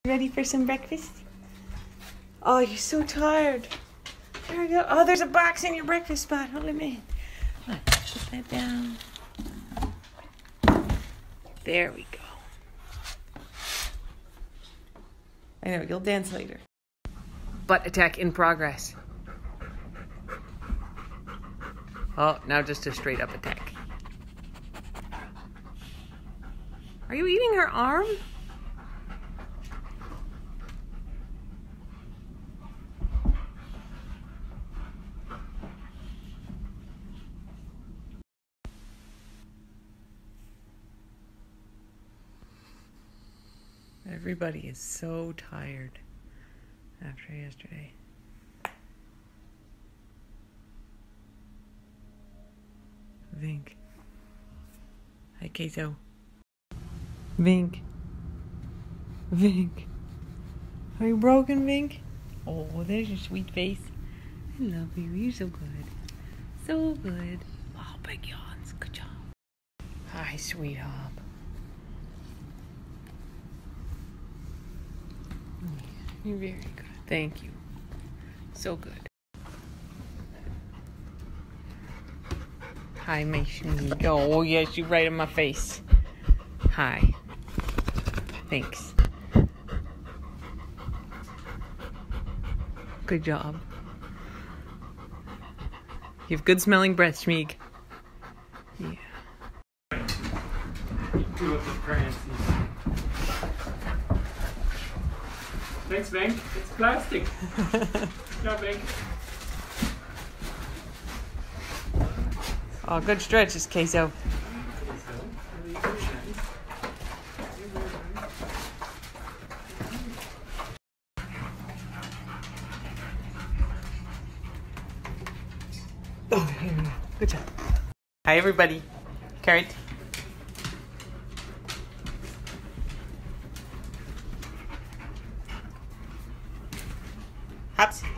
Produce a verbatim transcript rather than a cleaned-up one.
Ready for some breakfast? Oh, you're so tired. There we go. Oh, there's a box in your breakfast spot. Hold it in. Put that down. There we go. I know, you'll dance later. Butt attack in progress. Oh, now just a straight up attack. Are you eating her arm? Everybody is so tired after yesterday. Vink. Hi, Queso. Vink. Vink. Are you broken, Vink? Oh, there's your sweet face. I love you. You're so good. So good. Oh, big yawns. Good job. Hi, sweet hop. You're very good. Thank you. So good. Hi, my sweetie. Oh, yes, you're right in my face. Hi. Thanks. Good job. You have good smelling breath, Schmeeg. Yeah. Do it with Francis. Thanks, Vink. It's plastic. Good job, Vink. Oh, good stretches, Queso. Oh, here we go. Good job. Hi, everybody. Carrot. Hops.